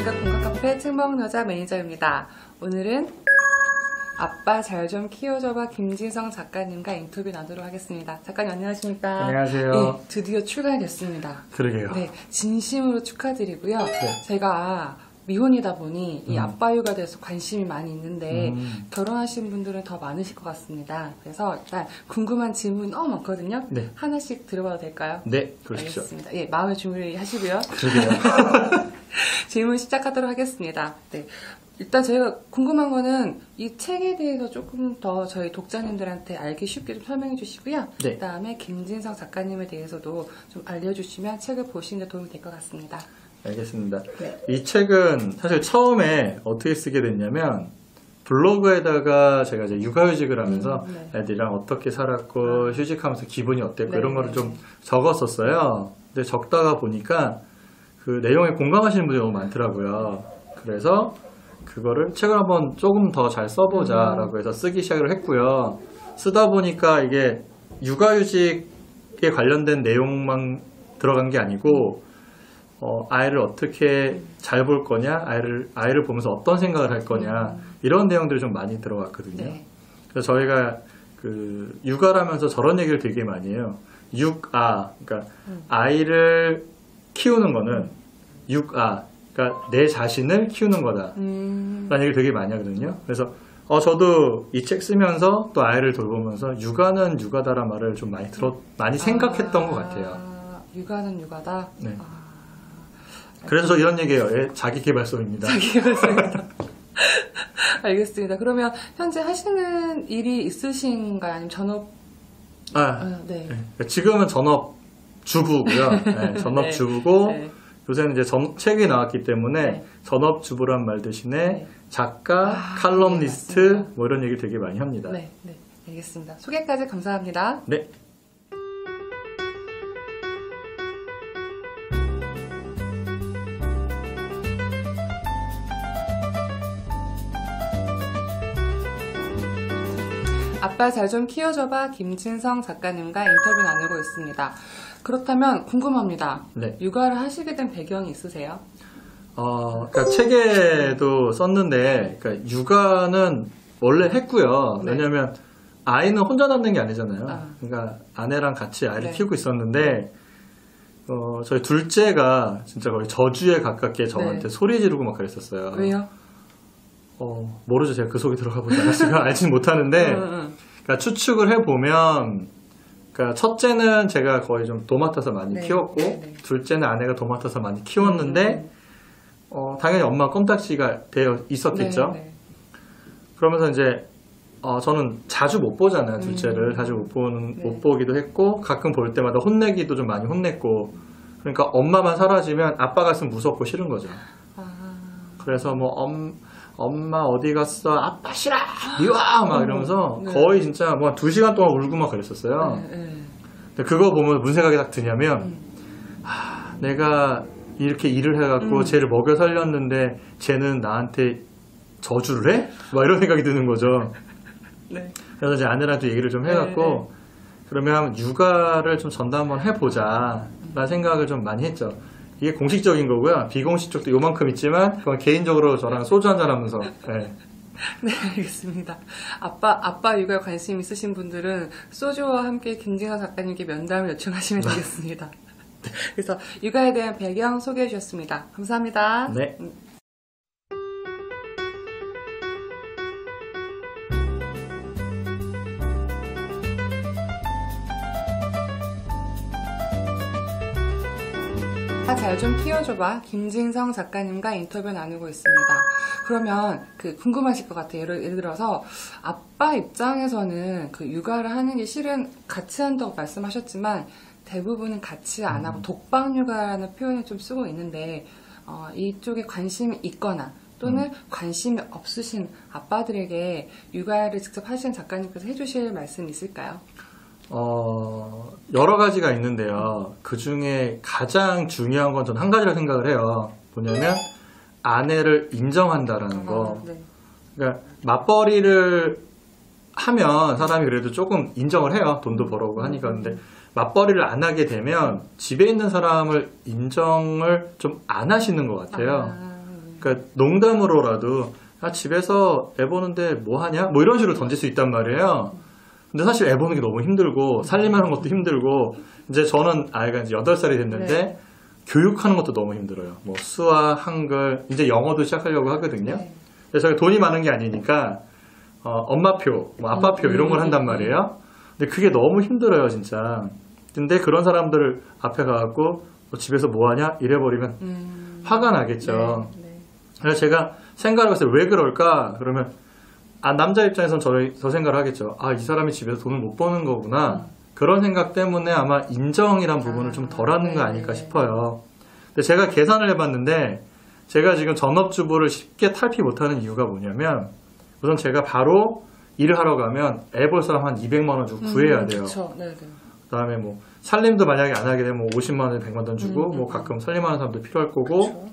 생각 공감 카페 책먹은 여자 매니저입니다. 오늘은 아빠 잘 좀 키워줘봐 김진성 작가님과 인터뷰 나누도록 하겠습니다. 작가님 안녕하십니까? 안녕하세요. 네, 드디어 출간이 됐습니다. 그러게요. 네, 진심으로 축하드리고요. 제가 미혼이다 보니 이 아빠 육아에 대해서 관심이 많이 있는데 결혼하신 분들은 더 많으실 것 같습니다. 그래서 일단 궁금한 질문 너무 많거든요. 네. 하나씩 들어봐도 될까요? 네, 그러십시오. 알겠습니다. 예, 마음의 준비를 하시고요. 그러게요. 질문 시작하도록 하겠습니다. 네. 일단 저희가 궁금한 거는 이 책에 대해서 조금 더 저희 독자님들한테 알기 쉽게 좀 설명해 주시고요. 네. 그 다음에 김진성 작가님에 대해서도 좀 알려주시면 책을 보시는 데 도움이 될 것 같습니다. 알겠습니다. 네. 이 책은 사실 처음에 어떻게 쓰게 됐냐면 블로그에다가 제가 이제 육아휴직을 하면서 네. 애들이랑 어떻게 살았고 휴직하면서 기분이 어땠고 네, 이런 거를 네. 좀 적었었어요. 근데 적다가 보니까 그 내용에 공감하시는 분들이 너무 많더라고요. 그래서 그거를 책을 한번 조금 더 잘 써보자라고 해서 쓰기 시작을 했고요. 쓰다 보니까 이게 육아휴직에 관련된 내용만 들어간 게 아니고 아이를 어떻게 잘 볼 거냐, 아이를 보면서 어떤 생각을 할 거냐 이런 내용들이 좀 많이 들어갔거든요. 네. 그래서 저희가 그 육아라면서 저런 얘기를 되게 많이 해요. 육아, 그러니까 아이를 키우는 거는 육아, 그러니까 내 자신을 키우는 거다. 라는 얘기를 되게 많이 하거든요. 그래서 저도 이 책 쓰면서 또 아이를 돌보면서 육아는 육아다라는 말을 좀 많이 생각했던 것 같아요. 육아는 육아다? 네. 그래서 저 이런 얘기예요. 자기계발서입니다. 자기계발서입니다. 알겠습니다. 그러면 현재 하시는 일이 있으신가요? 아니면 전업? 네. 네. 지금은 전업 주부고요. 네, 전업 네. 주부고 네. 요새는 이제 책이 나왔기 때문에 네. 전업 주부란 말 대신에 네. 작가, 칼럼니스트 네, 뭐 이런 얘기 되게 많이 합니다. 네, 네, 알겠습니다. 소개까지 감사합니다. 네. 아빠 잘 좀 키워줘봐 김진성 작가님과 인터뷰 나누고 있습니다. 그렇다면 궁금합니다. 네. 육아를 하시게 된 배경이 있으세요? 그러니까 책에도 썼는데, 그러니까 육아는 원래 했고요. 네. 왜냐면 아이는 혼자 낳는 게 아니잖아요. 아. 그러니까 아내랑 같이 아이를 네. 키우고 있었는데, 저희 둘째가 진짜 거의 저주에 가깝게 저한테 네. 소리 지르고 막 그랬었어요. 왜요? 모르죠. 제가 그 속에 들어가 보지 않았으니까 알지는 못하는데, 그러니까 추측을 해보면, 그러니까 첫째는 제가 거의 좀 도맡아서 많이 네. 키웠고, 네. 둘째는 아내가 도맡아서 많이 키웠는데, 당연히 엄마 껌딱지가 되어 있었겠죠. 네, 네. 그러면서 이제, 저는 자주 못 보잖아요. 둘째를 자주 네. 못 보기도 했고, 가끔 볼 때마다 혼내기도 좀 많이 혼냈고, 그러니까 엄마만 사라지면 아빠가 있으면 무섭고 싫은 거죠. 그래서 뭐 엄마 어디 갔어? 아빠 싫어! 미워! 막 이러면서 네. 거의 진짜 뭐 2시간 동안 울고 막 그랬었어요. 네. 근데 그거 보면 무슨 생각이 딱 드냐면, 내가 이렇게 일을 해갖고 쟤를 먹여 살렸는데 쟤는 나한테 저주를 해? 막 이런 생각이 드는 거죠. 네. 그래서 이제 아내랑도 얘기를 좀 해갖고, 네. 그러면 육아를 좀 전담 한번 해보자. 라는 생각을 좀 많이 했죠. 이게 공식적인 거고요. 비공식 쪽도 요만큼 있지만, 그건 개인적으로 저랑 소주 한잔 하면서, 네. 네, 알겠습니다. 아빠 육아에 관심 있으신 분들은 소주와 함께 김진성 작가님께 면담을 요청하시면 되겠습니다. 그래서 육아에 대한 배경 소개해 주셨습니다. 감사합니다. 네. 잘 좀 키워줘봐 김진성 작가님과 인터뷰 나누고 있습니다. 그러면 궁금하실 것 같아요. 예를 들어서 아빠 입장에서는 그 육아를 하는 게 실은 같이 한다고 말씀하셨지만 대부분은 같이 안 하고 독방 육아라는 표현을 좀 쓰고 있는데 이쪽에 관심이 있거나 또는 관심이 없으신 아빠들에게 육아를 직접 하시는 작가님께서 해주실 말씀이 있을까요? 여러 가지가 있는데요. 그 중에 가장 중요한 건 전 한 가지라고 생각을 해요. 뭐냐면, 아내를 인정한다라는 거. 네. 그러니까, 맞벌이를 하면 사람이 그래도 조금 인정을 해요. 돈도 벌어오고 하니까. 근데, 맞벌이를 안 하게 되면 집에 있는 사람을 인정을 좀 안 하시는 것 같아요. 그러니까 농담으로라도 집에서 애 보는데 뭐 하냐? 뭐 이런 식으로 던질 수 있단 말이에요. 근데 사실 애 보는 게 너무 힘들고 살림하는 것도 힘들고 이제 저는 아이가 이제 8살이 됐는데 네. 교육하는 것도 너무 힘들어요. 뭐 수학, 한글, 이제 영어도 시작하려고 하거든요. 네. 그래서 제가 돈이 많은 게 아니니까 엄마표, 뭐 아빠표 이런 걸 한단 말이에요. 근데 그게 너무 힘들어요, 진짜. 근데 그런 사람들을 앞에 가갖고 너 집에서 뭐 하냐? 이래버리면 화가 나겠죠. 네. 네. 그래서 제가 생각을 했어요. 왜 그럴까? 그러면 남자 입장에서는 저 생각을 하겠죠. 이 사람이 집에서 돈을 못 버는 거구나. 그런 생각 때문에 아마 인정이란 부분을 좀 덜 하는 거 아닐까 싶어요. 근데 제가 계산을 해봤는데 제가 지금 전업주부를 쉽게 탈피 못하는 이유가 뭐냐면 우선 제가 바로 일을 하러 가면 애 볼 사람 한 200만 원 주고 구해야 돼요. 그쵸. 네. 그다음에 뭐 살림도 만약에 안 하게 되면 50만 원, 100만 원 주고 뭐 가끔 살림하는 사람도 필요할 거고 그쵸.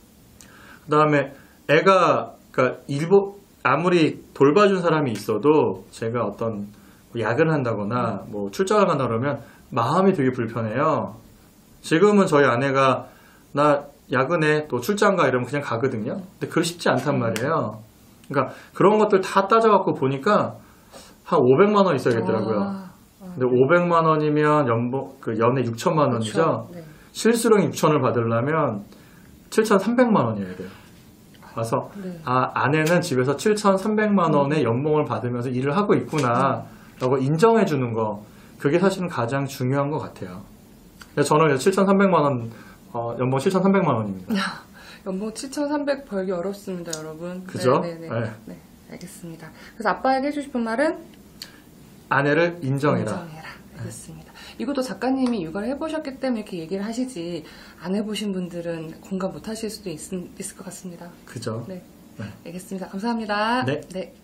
그다음에 애가 그러니까 아무리 돌봐준 사람이 있어도 제가 어떤 야근을 한다거나 뭐 출장을 간다 그러면 마음이 되게 불편해요. 지금은 저희 아내가 나 야근해 또 출장 가 이러면 그냥 가거든요. 근데 그게 쉽지 않단 말이에요. 그러니까 그런 것들 다 따져갖고 보니까 한 500만 원 있어야겠더라고요. 근데 500만 원이면 연애 6천만 원이죠. 그렇죠. 네. 실수령 6천을 받으려면 7,300만 원이어야 돼요. 그래서 네. 아내는 집에서 7,300만 원의 연봉을 받으면서 일을 하고 있구나 라고 인정해 주는 거 그게 사실은 가장 중요한 것 같아요. 저는 7,300만 원 연봉 7,300만 원입니다. 연봉 7,300 벌기 어렵습니다, 여러분. 그죠? 네네네. 네. 네, 알겠습니다. 그래서 아빠에게 해주고 싶은 말은? 아내를 인정해라. 인정해라. 알겠습니다. 이것도 작가님이 육아를 해보셨기 때문에 이렇게 얘기를 하시지 안 해보신 분들은 공감 못 하실 수도 있을 것 같습니다. 그죠? 네. 네. 알겠습니다. 감사합니다. 네. 네.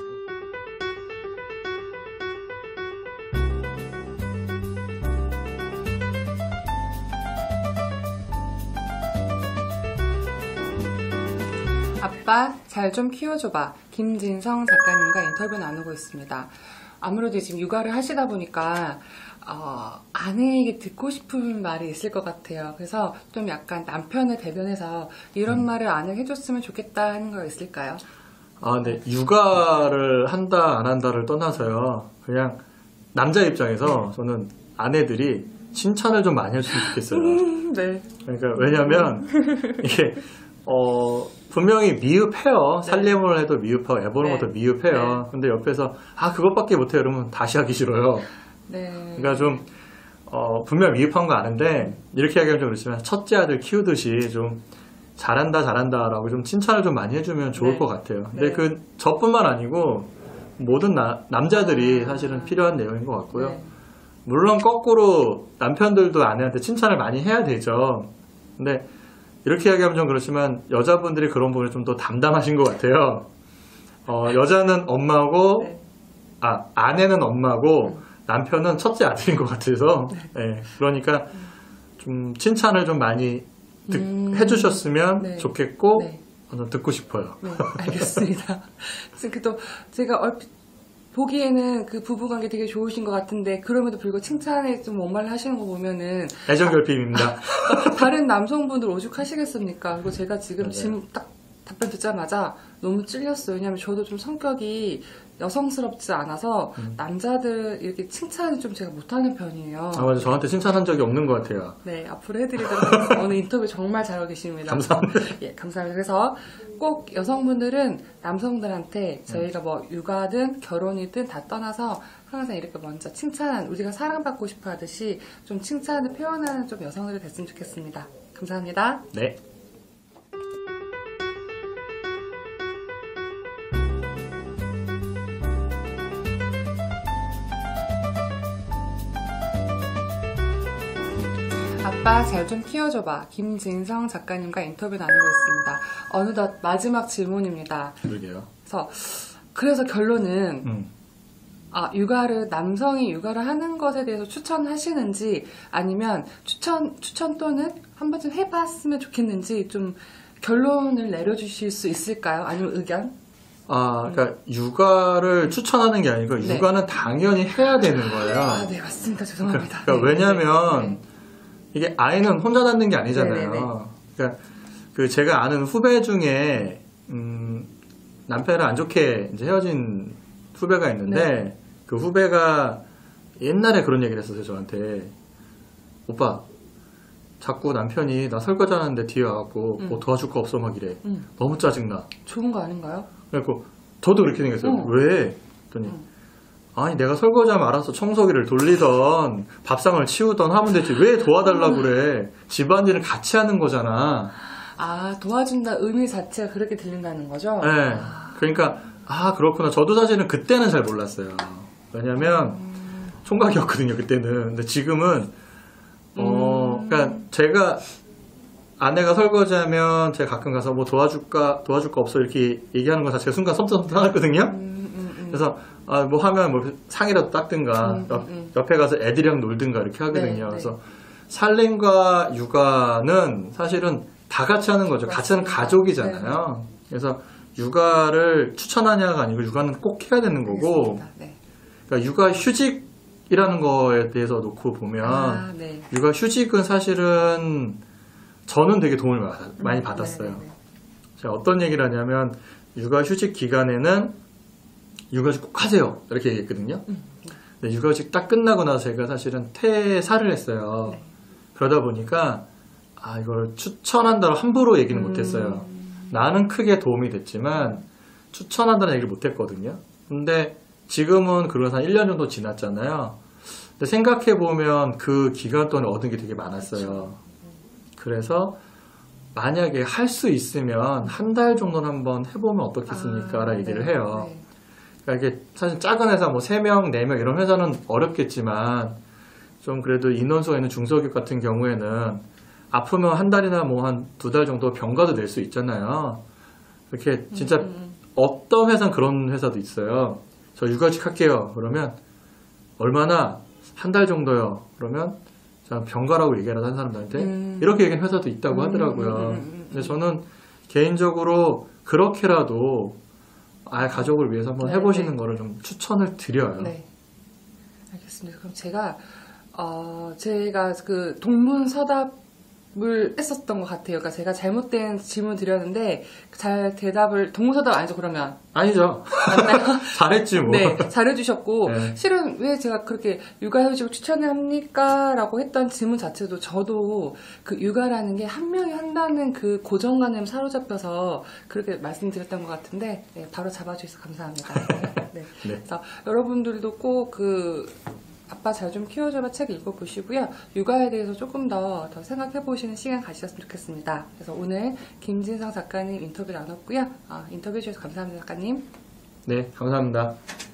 아빠 잘 좀 키워줘봐. 김진성 작가님과 인터뷰 나누고 있습니다. 아무래도 지금 육아를 하시다 보니까 아내에게 듣고 싶은 말이 있을 것 같아요. 그래서 좀 약간 남편을 대변해서 이런 말을 아내에게 해줬으면 좋겠다 하는 거 있을까요? 네. 육아를 한다 안 한다를 떠나서요. 그냥 남자 입장에서 저는 아내들이 칭찬을 좀 많이 해줬으면 좋겠어요. 네. 그러니까 왜냐면 이게 분명히 미흡해요. 살림을 해도 미흡하고 애 보는 네. 것도 미흡해요. 네. 근데 옆에서 그것밖에 못해요. 이러면 다시 하기 싫어요. 네. 그러니까 좀 분명 미흡한 거 아는데 이렇게 얘기하면 좀 그렇지만 첫째 아들 키우듯이 좀 잘한다라고 좀 칭찬을 좀 많이 해주면 좋을 네. 것 같아요. 근데 네. 저뿐만 아니고 모든 남자들이 사실은 필요한 내용인 것 같고요. 네. 물론 거꾸로 남편들도 아내한테 칭찬을 많이 해야 되죠. 근데 이렇게 이야기하면 좀 그렇지만 여자분들이 그런 부분에 좀 더 담담하신 것 같아요. 여자는 엄마고 네. 아내는 엄마고 남편은 첫째 아들인 것 같아서 네, 그러니까 좀 칭찬을 좀 많이 해주셨으면 네. 좋겠고 네. 듣고 싶어요. 네, 알겠습니다. 또 제가 얼핏 보기에는 그 부부관계 되게 좋으신 것 같은데 그럼에도 불구하고 칭찬에 좀 원말을 하시는 거 보면은 애정 결핍입니다. 다른 남성분들 오죽하시겠습니까? 그리고 제가 지금 맞아요. 질문 딱 답변 듣자마자 너무 찔렸어요. 왜냐하면 저도 좀 성격이 여성스럽지 않아서 남자들 이렇게 칭찬을 좀 제가 못하는 편이에요. 맞아요. 저한테 칭찬한 적이 없는 것 같아요. 네, 앞으로 해드리도록 하겠습니다. 오늘 인터뷰 정말 잘하고 계십니다. 감사합니다. 예, 감사합니다. 그래서 꼭 여성분들은 남성들한테 저희가 뭐 육아든 결혼이든 다 떠나서 항상 이렇게 먼저 우리가 사랑받고 싶어 하듯이 좀 칭찬을 표현하는 좀 여성들이 됐으면 좋겠습니다. 감사합니다. 네. 아빠 잘 좀 키워줘봐. 김진성 작가님과 인터뷰 나누고 있습니다. 어느덧 마지막 질문입니다. 그러게요. 그래서 결론은 남성이 육아를 하는 것에 대해서 추천하시는지 아니면 추천 또는 한 번쯤 해봤으면 좋겠는지 좀 결론을 내려주실 수 있을까요? 아니면 의견? 그러니까 육아를 추천하는 게 아니고 네. 육아는 당연히 해야 되는 거예요. 네, 맞습니다. 죄송합니다. 그러니까 네, 왜냐하면 네, 이게 아이는 혼자 낳는 게 아니잖아요. 네네네. 그러니까 그 제가 아는 후배 중에 남편을 안 좋게 이제 헤어진 후배가 있는데 그 후배가 옛날에 그런 얘기를 했었어요, 저한테. 오빠, 자꾸 남편이 나 설거지 하는데 뒤에 와갖고 뭐 도와줄 거 없어 막 이래. 너무 짜증나. 좋은 거 아닌가요? 그래갖고 저도 그렇게 생겼어요. 왜? 그랬더니 아니 내가 설거지하면 알아서 청소기를 돌리던 밥상을 치우던 하면 되지 왜 도와달라고 그래. 집안일을 같이 하는 거잖아. 아, 도와준다 의미 자체가 그렇게 들린다는 거죠? 네. 그러니까 그렇구나. 저도 사실은 그때는 잘 몰랐어요. 왜냐면 총각이었거든요, 그때는. 근데 지금은 그러니까 제가 아내가 설거지하면 제가 가끔 가서 뭐 도와줄 거 없어 이렇게 얘기하는 거 자체가 순간 섬뜩하거든요. 그래서 뭐 하면 뭐 상이라도 닦든가 옆에 가서 애들이랑 놀든가 이렇게 하거든요. 네, 그래서 살림과 육아는 사실은 다 같이 하는 거죠. 같이 하는 가족이잖아요. 그래서 육아를 추천하냐가 아니고 육아는 꼭 해야 되는 거고. 네. 그러니까 육아 휴직이라는 거에 대해서 놓고 보면 네. 육아 휴직은 사실은 저는 되게 도움을 많이 받았어요. 제가 어떤 얘기를 하냐면 육아 휴직 기간에는 육아휴직 꼭 하세요 이렇게 얘기했거든요. 근데 육아휴직 딱 끝나고 나서 제가 사실은 퇴사를 했어요. 그러다 보니까 이걸 추천한다고 함부로 얘기는 못했어요. 나는 크게 도움이 됐지만 추천한다는 얘기를 못했거든요. 근데 지금은 그러고 한 1년 정도 지났잖아요. 근데 생각해보면 그 기간 동안 얻은 게 되게 많았어요. 그래서 만약에 할 수 있으면 한 달 정도는 한번 해보면 어떻겠습니까? 라는 얘기를 해요. 그러니까 이게 사실 작은 회사 뭐 3명, 4명 이런 회사는 어렵겠지만 좀 그래도 인원수가 있는 중소기업 같은 경우에는 아프면 한 달이나 뭐 한 2달 정도 병가도 낼 수 있잖아요. 이렇게 진짜 어떤 회사는 그런 회사도 있어요. 저 육아휴직 할게요. 그러면 얼마나? 한 달 정도요. 그러면 병가라고 얘기하는 한 사람들한테 이렇게 얘기하는 회사도 있다고 하더라고요. 근데 저는 개인적으로 그렇게라도 가족을 위해서 한번 해보시는 거를 좀 추천을 드려요. 네. 알겠습니다. 그럼 제가 그 동문서답을 했었던 것 같아요. 그러니까 제가 잘못된 질문 드렸는데 잘 대답을 동문서답 아니죠? 그러면 아니죠. 맞나요? 잘했지 뭐. 네, 잘해주셨고 네. 실은 왜 제가 그렇게 육아휴직을 추천합니까? 라고 했던 질문 자체도 저도 그 육아라는 게 한 명이 한다는 그 고정관념에 사로잡혀서 그렇게 말씀드렸던 것 같은데 바로 잡아주셔서 감사합니다. 네. 네. 그래서 여러분들도 꼭 아빠 잘 좀 키워줘봐 책 읽어보시고요. 육아에 대해서 조금 더 생각해보시는 시간 가지셨으면 좋겠습니다. 그래서 오늘 김진성 작가님 인터뷰 나눴고요. 인터뷰 해주셔서 감사합니다, 작가님. 네, 감사합니다.